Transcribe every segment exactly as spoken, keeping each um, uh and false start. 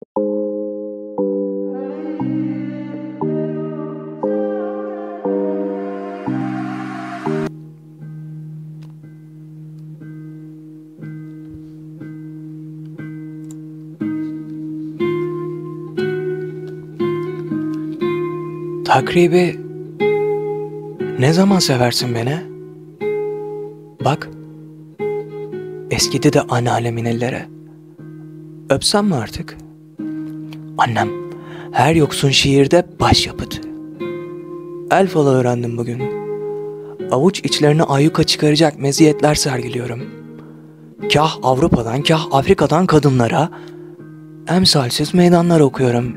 Takribi ne zaman seversin beni? Bak, eskidi de anneannemin ellere. Öpsem mi artık? Annem her yoksun şiirde başyapıt. El falı öğrendim bugün. Avuç içlerini ayyuka çıkaracak meziyetler sergiliyorum. Kah Avrupa'dan kah Afrika'dan kadınlara emsalsiz meydanlar okuyorum.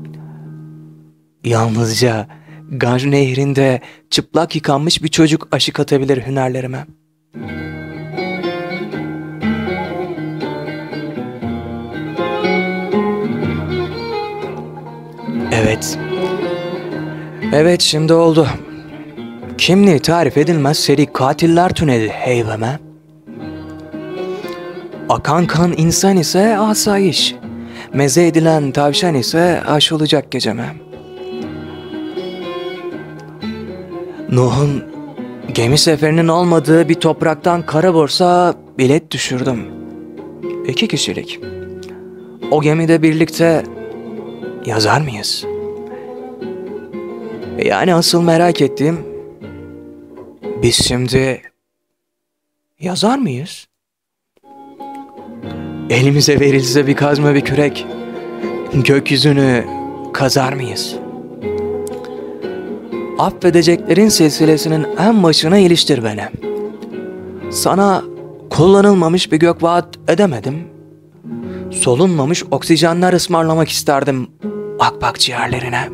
Yalnızca Ganj Nehri'nde çıplak yıkanmış bir çocuk aşık atabilir hünerlerime. Evet. Evet, şimdi oldu. Kimliği tarif edilmez seri katiller tüneli heyveme. Akan kan insan ise asayiş. Meze edilen tavşan ise aş olacak geceme. Nuh'un gemi seferinin olmadığı bir topraktan kara borsa bilet düşürdüm. İki kişilik. O gemide birlikte yazar mıyız? Yani asıl merak ettiğim, biz şimdi yazar mıyız? Elimize verilse bir kazma bir kürek, gökyüzünü kazar mıyız? Affedeceklerin silsilesinin en başına iliştir beni. Sana kullanılmamış bir gök vaat edemedim. Solunmamış oksijenler ısmarlamak isterdim akbak ciğerlerine.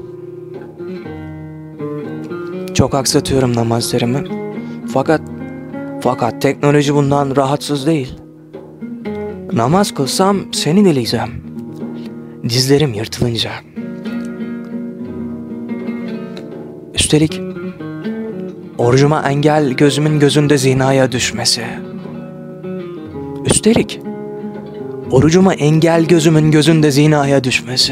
Çok aksatıyorum namazlarımı. Fakat, fakat teknoloji bundan rahatsız değil. Namaz kılsam seni dileyeceğim. Dizlerim yırtılınca. Üstelik orucuma engel gözümün gözünde zinaya düşmesi. Üstelik orucuma engel gözümün gözünde zinaya düşmesi.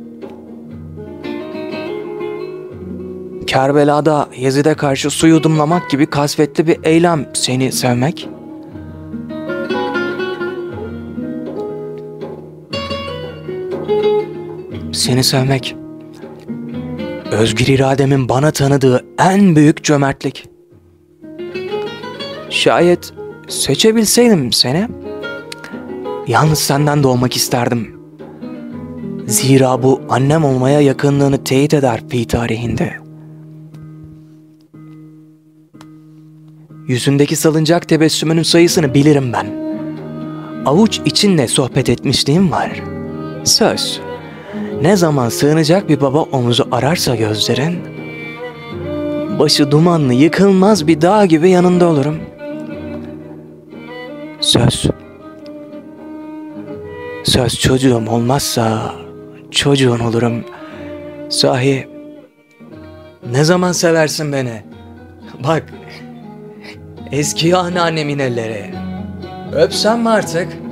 Kerbela'da Yezid'e karşı su yudumlamak gibi kasvetli bir eylem seni sevmek. Seni sevmek, özgür irademin bana tanıdığı en büyük cömertlik. Şayet seçebilseydim seni, yalnız senden doğmak isterdim. Zira bu annem olmaya yakınlığını teyit eder fi tarihinde. Yüzündeki salıncak tebessümünün sayısını bilirim ben. Avuç içinle sohbet etmişliğim var. Söz, ne zaman sığınacak bir baba omuzu ararsa gözlerin, başı dumanlı yıkılmaz bir dağ gibi yanında olurum. Söz, söz çocuğum olmazsa çocuğun olurum. Sahi, ne zaman seversin beni? Bak, eski anneannemin elleri. Öpsem mi artık?